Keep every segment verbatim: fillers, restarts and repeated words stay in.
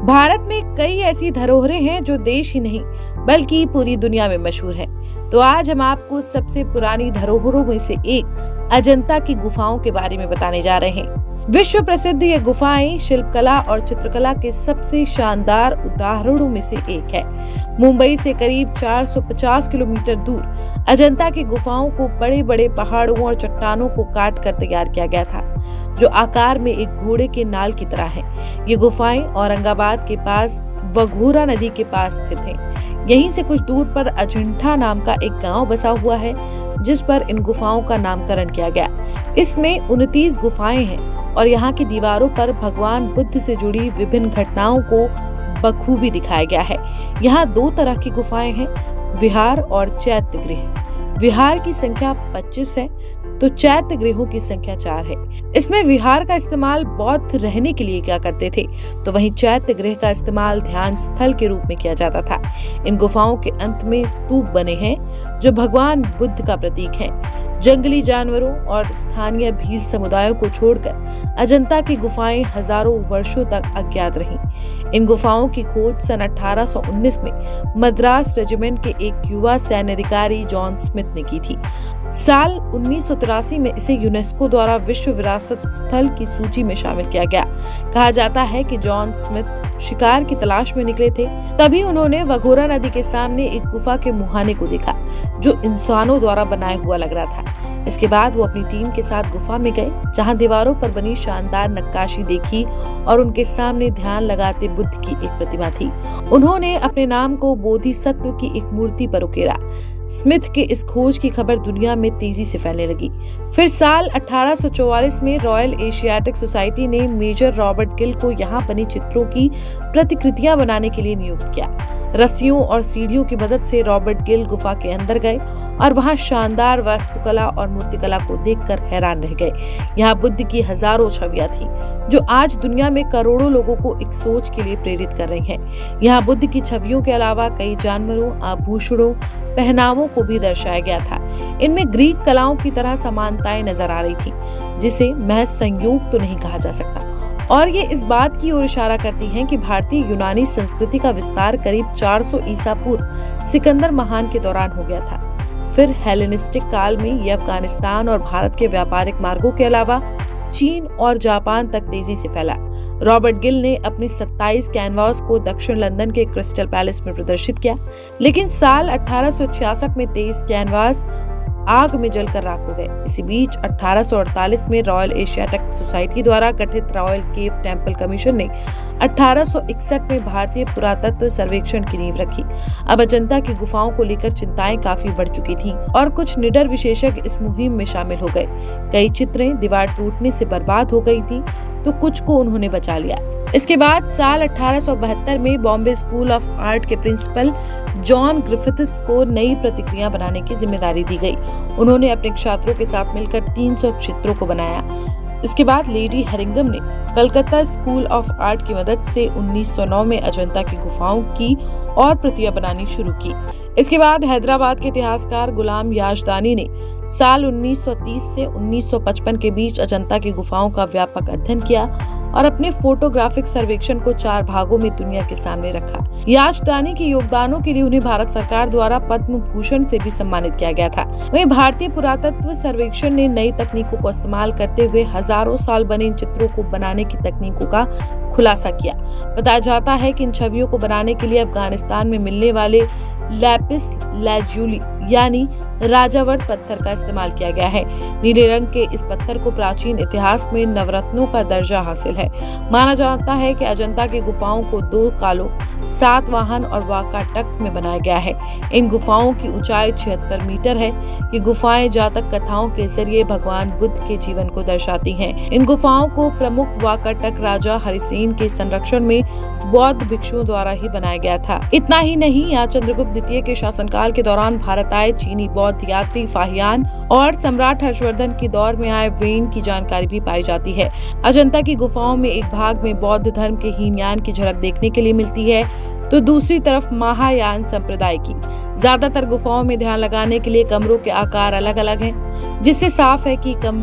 भारत में कई ऐसी धरोहरें हैं जो देश ही नहीं बल्कि पूरी दुनिया में मशहूर है। तो आज हम आपको सबसे पुरानी धरोहरों में से एक अजंता की गुफाओं के बारे में बताने जा रहे हैं। विश्व प्रसिद्ध ये गुफाएं शिल्पकला और चित्रकला के सबसे शानदार उदाहरणों में से एक है। मुंबई से करीब चार सौ पचास किलोमीटर दूर अजंता की गुफाओं को बड़े बड़े पहाड़ों और चट्टानों को काट कर तैयार किया गया था, जो आकार में एक घोड़े के नाल की तरह है। ये गुफाएं औरंगाबाद के पास वघोरा नदी के पास स्थित हैं। यहीं से कुछ दूर पर अजंठा नाम का एक गांव बसा हुआ है, जिस पर इन गुफाओं का नामकरण किया गया। इसमें उनतीस गुफाएं हैं और यहाँ की दीवारों पर भगवान बुद्ध से जुड़ी विभिन्न घटनाओं को बखूबी दिखाया गया है। यहाँ दो तरह की गुफाएं हैं, विहार और चैत्य गृह। विहार की संख्या पच्चीस है तो चैत्य गृहों की संख्या चार है। इसमें विहार का इस्तेमाल बौद्ध रहने के लिए किया करते थे, तो वहीं चैत्य गृह का इस्तेमाल ध्यान स्थल के रूप में किया जाता था। इन गुफाओं के अंत में स्तूप बने हैं जो भगवान बुद्ध का प्रतीक है। जंगली जानवरों और स्थानीय भील समुदायों को छोड़कर अजंता की गुफाएं हजारों वर्षों तक अज्ञात रहीं। इन गुफाओं की खोज सन अठारह सौ उन्नीस में मद्रास रेजिमेंट के एक युवा सैन्य अधिकारी जॉन स्मिथ ने की थी। साल उन्नीस सौ तिरासी में इसे यूनेस्को द्वारा विश्व विरासत स्थल की सूची में शामिल किया गया। कहा जाता है कि जॉन स्मिथ शिकार की तलाश में निकले थे, तभी उन्होंने वघोरा नदी के सामने एक गुफा के मुहाने को देखा जो इंसानों द्वारा बनाया हुआ लग रहा था। इसके बाद वो अपनी टीम के साथ गुफा में गए, जहां दीवारों पर बनी शानदार नक्काशी देखी और उनके सामने ध्यान लगाते बुद्ध की एक प्रतिमा थी। उन्होंने अपने नाम को बोधिसत्व की एक मूर्ति पर उकेरा। स्मिथ के इस खोज की खबर दुनिया में तेजी से फैलने लगी। फिर साल अठारह सौ चौवालीस में रॉयल एशियाटिक सोसाइटी ने मेजर रॉबर्ट गिल को यहाँ बनी चित्रों की प्रतिकृतियां बनाने के लिए नियुक्त किया। रस्सियों और सीढ़ियों की मदद से रॉबर्ट गिल गुफा के अंदर गए और वहां शानदार वास्तुकला और मूर्तिकला को देखकर हैरान रह गए। यहाँ बुद्ध की हजारों छवियां थी जो आज दुनिया में करोड़ों लोगों को एक सोच के लिए प्रेरित कर रही हैं। यहाँ बुद्ध की छवियों के अलावा कई जानवरों, आभूषणों, पहनावों को भी दर्शाया गया था। इनमें ग्रीक कलाओं की तरह समानताएं नजर आ रही थी, जिसे महज संयोग तो नहीं कहा जा सकता। और ये इस बात की ओर इशारा करती हैं कि भारतीय यूनानी संस्कृति का विस्तार करीब चार सौ ईसा पूर्व सिकंदर महान के दौरान हो गया था। फिर हेलेनिस्टिक काल में ये अफगानिस्तान और भारत के व्यापारिक मार्गों के अलावा चीन और जापान तक तेजी से फैला। रॉबर्ट गिल ने अपने सत्ताईस कैनवास को दक्षिण लंदन के क्रिस्टल पैलेस में प्रदर्शित किया, लेकिन साल अठारह सौ छियासठ में तेईस कैनवास आग में जलकर राख हो गए। इसी बीच अठारह सौ अड़तालीस में रॉयल एशियाटिक सोसाइटी द्वारा गठित रॉयल केव टेम्पल कमीशन ने अठारह सौ इकसठ में भारतीय पुरातत्व सर्वेक्षण की नींव रखी। अब अजंता की गुफाओं को लेकर चिंताएं काफी बढ़ चुकी थीं और कुछ निडर विशेषज्ञ इस मुहिम में शामिल हो गए। कई चित्रें दीवार टूटने से बर्बाद हो गई थीं, तो कुछ को उन्होंने बचा लिया। इसके बाद साल अठारह सौ बहत्तर में बॉम्बे स्कूल ऑफ आर्ट के प्रिंसिपल जॉन ग्रिफिथ्स को नई प्रतिकृतियां बनाने की जिम्मेदारी दी गई। उन्होंने अपने छात्रों के साथ मिलकर तीन सौ चित्रों को बनाया। इसके बाद लेडी हेरिंगम ने कलकत्ता स्कूल ऑफ आर्ट की मदद से उन्नीस सौ नौ में अजंता की गुफाओं की और प्रतियां बनानी शुरू की। इसके बाद हैदराबाद के इतिहासकार गुलाम याजदानी ने साल उन्नीस सौ तीस से उन्नीस सौ पचपन के बीच अजंता की गुफाओं का व्यापक अध्ययन किया और अपने फोटोग्राफिक सर्वेक्षण को चार भागों में दुनिया के सामने रखा। याजदानी के योगदानों के लिए उन्हें भारत सरकार द्वारा पद्म भूषण से भी सम्मानित किया गया था। वहीं भारतीय पुरातत्व सर्वेक्षण ने नई तकनीकों को इस्तेमाल करते हुए हजारों साल बने इन चित्रों को बनाने की तकनीकों का खुलासा किया। बताया जाता है कि इन छवियों को बनाने के लिए अफगानिस्तान में मिलने वाले लैपिस लैजुली यानी राजावर्त पत्थर का इस्तेमाल किया गया है। नीले रंग के इस पत्थर को प्राचीन इतिहास में नवरत्नों का दर्जा हासिल है। माना जाता है कि अजंता की गुफाओं को दो कालों, सातवाहन और वाकाटक में बनाया गया है। इन गुफाओं की ऊंचाई छिहत्तर मीटर है। ये गुफाएं जातक कथाओं के जरिए भगवान बुद्ध के जीवन को दर्शाती हैं। इन गुफाओं को प्रमुख वाकाटक राजा हरिसेन के संरक्षण में बौद्ध भिक्षुओं द्वारा ही बनाया गया था। इतना ही नहीं, यहाँ चंद्रगुप्त द्वितीय के शासनकाल के दौरान भारत आए चीनी बौद्ध यात्री फाहियान और सम्राट हर्षवर्धन के दौर में आए वेन की जानकारी भी पाई जाती है। अजंता की गुफाओं में एक भाग में बौद्ध धर्म के हीनयान की झलक देखने के लिए मिलती है, तो दूसरी तरफ महायान संप्रदाय की। ज्यादातर गुफाओं में ध्यान लगाने के लिए कमरों के आकार अलग अलग हैं, जिससे साफ है कि कमरे को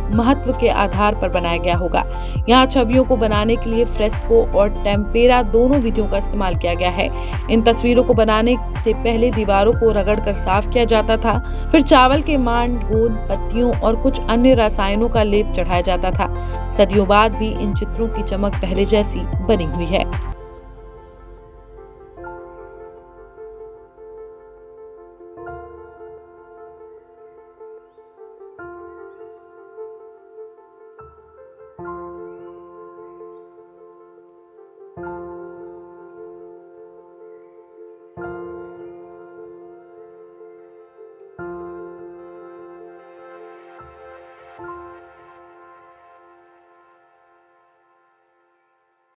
महत्व के आधार पर बनाया गया होगा। यहाँ छवियों को बनाने के लिए फ्रेस्को और टेम्पेरा दोनों विधियों का इस्तेमाल किया गया है। इन तस्वीरों को बनाने से पहले दीवारों को रगड़कर साफ किया जाता था, फिर चावल के मांड, गोंद, पत्तियों और कुछ अन्य रसायनों का लेप चढ़ाया जाता था। सदियों बाद भी इन चित्रों की चमक पहले जैसी बनी हुई है।